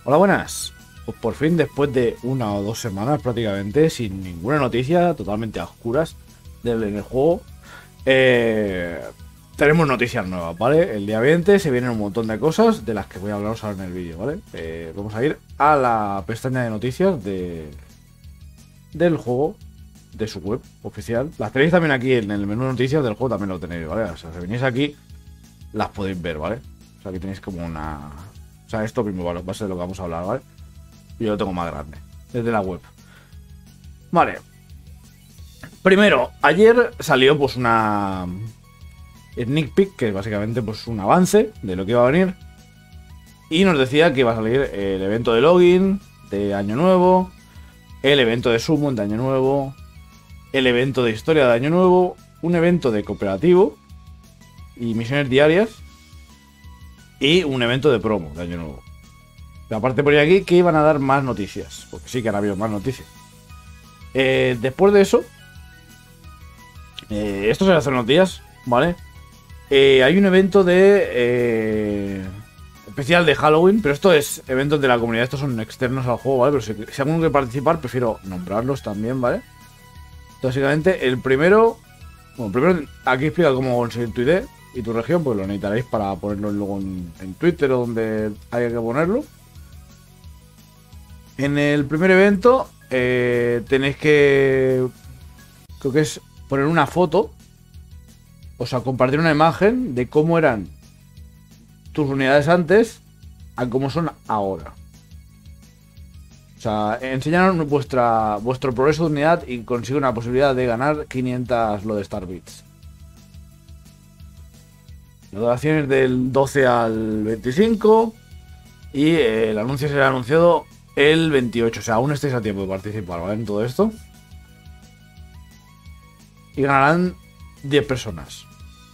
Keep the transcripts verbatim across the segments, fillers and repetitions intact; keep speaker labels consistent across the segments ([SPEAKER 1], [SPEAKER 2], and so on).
[SPEAKER 1] Hola, buenas. Pues por fin, después de una o dos semanas prácticamente, sin ninguna noticia, totalmente a oscuras del en el juego, eh, tenemos noticias nuevas, ¿vale? El día veinte se vienen un montón de cosas de las que voy a hablaros ahora en el vídeo, ¿vale? Eh, vamos a ir a la pestaña de noticias de, del juego, de su web oficial. Las tenéis también aquí en el menú de noticias del juego, también lo tenéis, ¿vale? O sea, si venís aquí, las podéis ver, ¿vale? O sea, aquí tenéis como una... O sea, esto mismo, ¿vale? Va a ser de lo que vamos a hablar, ¿vale? Yo lo tengo más grande, desde la web. Vale. Primero, ayer salió pues una sneak peek, que es básicamente pues un avance de lo que iba a venir. Y nos decía que iba a salir el evento de login de Año Nuevo, el evento de summon de Año Nuevo, el evento de historia de Año Nuevo, un evento de cooperativo y misiones diarias y un evento de promo de Año Nuevo. Aparte por aquí que iban a dar más noticias, porque sí que han habido más noticias. Eh, después de eso, eh, esto se hace unos días, ¿vale? Eh, hay un evento de eh, especial de Halloween, pero esto es eventos de la comunidad, estos son externos al juego, ¿vale? Pero si, si alguno quiere participar, prefiero nombrarlos también, ¿vale? Entonces, básicamente, el primero, bueno, primero aquí explica cómo conseguir tu I D y tu región, pues lo necesitaréis para ponerlo luego en, en Twitter o donde haya que ponerlo. En el primer evento eh, tenéis que, creo que es poner una foto, o sea, compartir una imagen de cómo eran tus unidades antes a cómo son ahora. O sea, enseñaron vuestra, vuestro progreso de unidad y consigue una posibilidad de ganar quinientas lo de Star Bits. La duración es del doce al veinticinco y eh, el anuncio será anunciado el veintiocho, o sea, aún estáis a tiempo de participar, ¿vale? En todo esto. Y ganarán diez personas.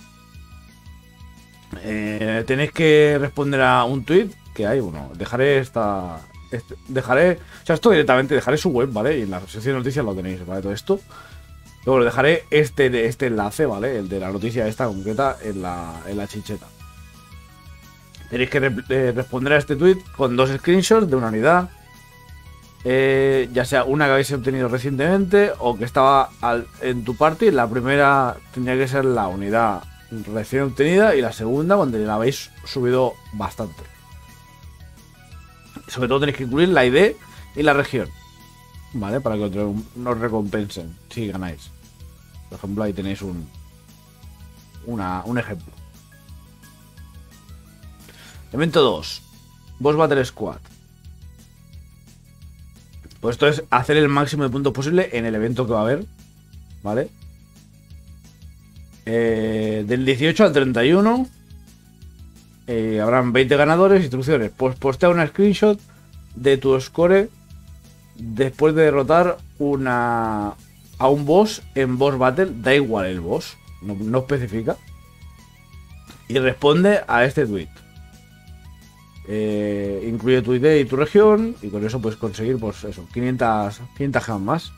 [SPEAKER 1] Eh, tenéis que responder a un tweet que hay, bueno, dejaré esta... Este, dejaré... O sea, esto directamente dejaré su web, ¿vale? Y en la sección de noticias lo tenéis, ¿vale? Todo esto. Luego lo dejaré este, este enlace, ¿vale? El de la noticia esta concreta en la, en la chincheta. Tenéis que re eh, responder a este tweet con dos screenshots de una unidad. Eh, ya sea una que habéis obtenido recientemente o que estaba al, en tu party. La primera tendría que ser la unidad recién obtenida y la segunda cuando la habéis subido bastante. Sobre todo tenéis que incluir la I D y la región, ¿vale? Para que os recompensen si ganáis. Por ejemplo, ahí tenéis un, una, un ejemplo. Evento dos, Boss Battle Squad. Pues esto es hacer el máximo de puntos posible en el evento que va a haber, ¿vale? Eh, del dieciocho al treinta y uno eh, habrán veinte ganadores. Instrucciones: pues postea una screenshot de tu score después de derrotar una a un boss en Boss Battle, da igual el boss, no, no especifica, y responde a este tweet. Eh, incluye tu I D y tu región y con eso puedes conseguir pues eso, quinientas, quinientas gemas más.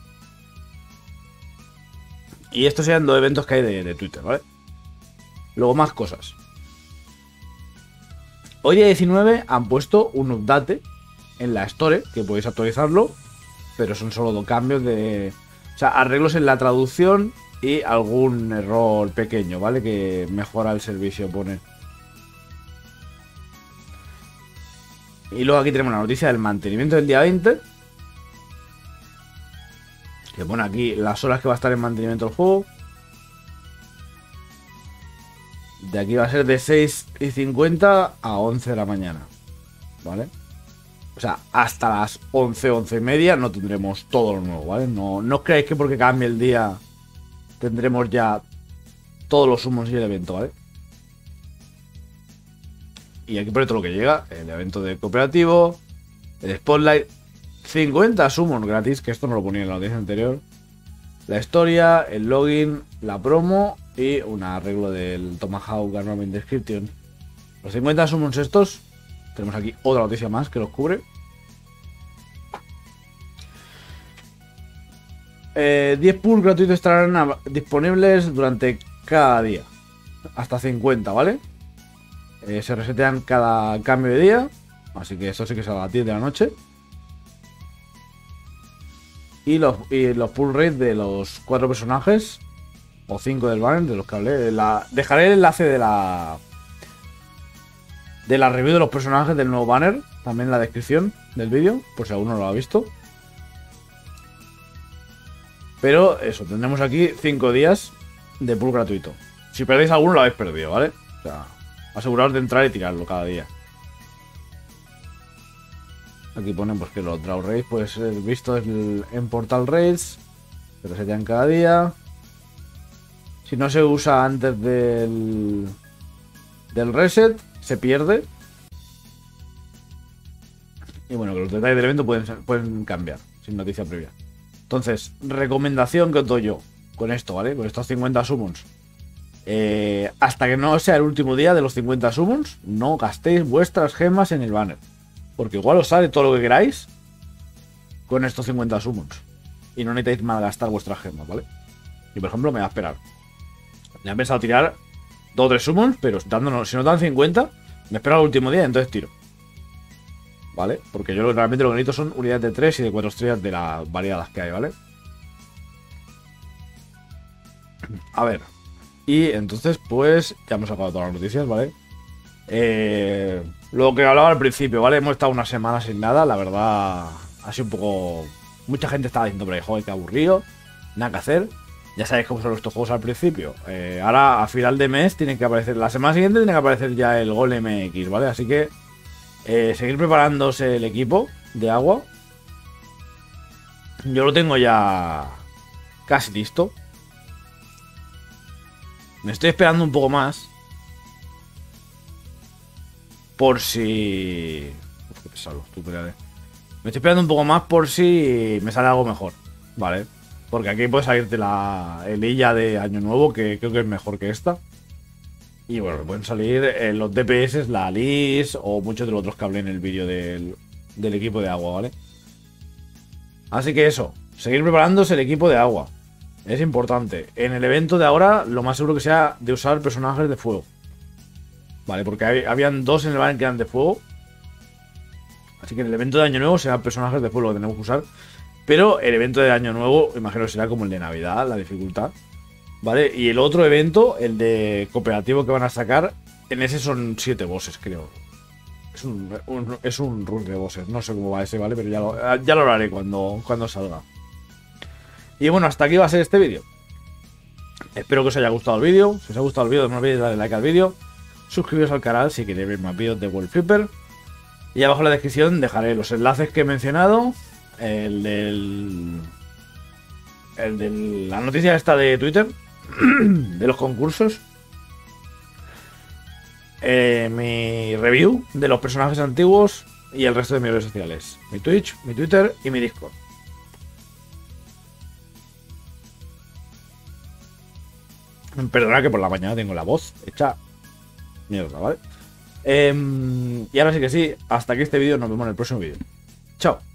[SPEAKER 1] Y estos sean dos eventos que hay de, de Twitter, ¿vale? Luego más cosas. Hoy día diecinueve han puesto un update en la Store, que podéis actualizarlo, pero son solo dos cambios de... O sea, arreglos en la traducción y algún error pequeño, ¿vale? Que mejora el servicio, pone. Y luego aquí tenemos la noticia del mantenimiento del día veinte. Que pone aquí las horas que va a estar en mantenimiento el juego. De aquí va a ser de seis y cincuenta a once de la mañana, ¿vale? O sea, hasta las once, once y media no tendremos todo lo nuevo, ¿vale? No, no os creáis que porque cambie el día tendremos ya todos los summons y el evento, ¿vale? Y aquí pone todo lo que llega. El evento de cooperativo, el Spotlight, cincuenta summons gratis, que esto no lo ponía en la noticia anterior. La historia, el login, la promo y un arreglo del Tomahawk Armament Description. Los cincuenta summons estos. Tenemos aquí otra noticia más que los cubre. Eh, diez pools gratuitos estarán disponibles durante cada día. Hasta cincuenta, ¿vale? Eh, se resetean cada cambio de día. Así que esto sí que es a las diez de la noche. Y los, y los pull rates de los cuatro personajes. O cinco del banner, de los que hablé. La, dejaré el enlace de la... De la review de los personajes del nuevo banner. También en la descripción del vídeo. Por si alguno no lo ha visto. Pero eso, tendremos aquí cinco días de pull gratuito. Si perdéis alguno lo habéis perdido, ¿vale? O sea, aseguraos de entrar y tirarlo cada día. Aquí ponen pues que los draw raids puede ser visto en Portal Raids. Se resetean cada día. Si no se usa antes del, del reset, se pierde. Y bueno, que los detalles del evento pueden, pueden cambiar sin noticia previa. Entonces, recomendación que os doy yo con esto, ¿vale? Con estos cincuenta summons. Eh, hasta que no sea el último día de los cincuenta summons, no gastéis vuestras gemas en el banner. Porque igual os sale todo lo que queráis con estos cincuenta summons. Y no necesitáis malgastar vuestras gemas, ¿vale? Y por ejemplo, me va a esperar. Me he pensado tirar dos o tres summons, pero dándonos, si nos dan cincuenta, me espero al último día y entonces tiro. ¿Vale? Porque yo realmente lo que necesito son unidades de tres y de cuatro estrellas de las variadas que hay, ¿vale? A ver. Y entonces, pues, ya hemos sacado todas las noticias, ¿vale? Eh, lo que hablaba al principio, ¿vale? Hemos estado una semana sin nada, la verdad, ha sido un poco... Mucha gente estaba diciendo, pero joder, qué aburrido, nada que hacer. Ya sabéis cómo son estos juegos al principio. Eh, ahora, a final de mes, tiene que aparecer, la semana siguiente tiene que aparecer ya el Gol M X, ¿vale? Así que, eh, seguir preparándose el equipo de agua. Yo lo tengo ya casi listo. Me estoy esperando un poco más. Por si... Uf, qué pesado, estúpido, eh. Me estoy esperando un poco más por si me sale algo mejor, ¿vale? Porque aquí puede salirte la Elilla de Año Nuevo, que creo que es mejor que esta. Y bueno, pueden salir eh, los D P S, la Alice o muchos de los otros que hablé en el vídeo del, del equipo de agua, ¿vale? Así que eso, seguir preparándose el equipo de agua. Es importante. En el evento de ahora, lo más seguro que sea de usar personajes de fuego. Vale, porque hay, habían dos en el banner que eran de fuego. Así que en el evento de Año Nuevo serán personajes de fuego que tenemos que usar. Pero el evento de Año Nuevo, imagino que será como el de Navidad, la dificultad. Vale, y el otro evento, el de cooperativo que van a sacar, en ese son siete bosses, creo. Es un, un, es un rush de bosses, no sé cómo va ese, ¿vale? Pero ya lo, ya lo haré cuando, cuando salga. Y bueno, hasta aquí va a ser este vídeo. Espero que os haya gustado el vídeo. Si os ha gustado el vídeo, no olvidéis darle like al vídeo. Suscribiros al canal si queréis ver más vídeos de World Flipper. Y abajo en la descripción dejaré los enlaces que he mencionado. El del... El de la noticia esta de Twitter. De los concursos. Eh, mi review de los personajes antiguos. Y el resto de mis redes sociales. Mi Twitch, mi Twitter y mi Discord. Perdona que por la mañana tengo la voz hecha mierda, ¿vale? Eh, y ahora sí que sí, hasta aquí este vídeo, nos vemos en el próximo vídeo. Chao.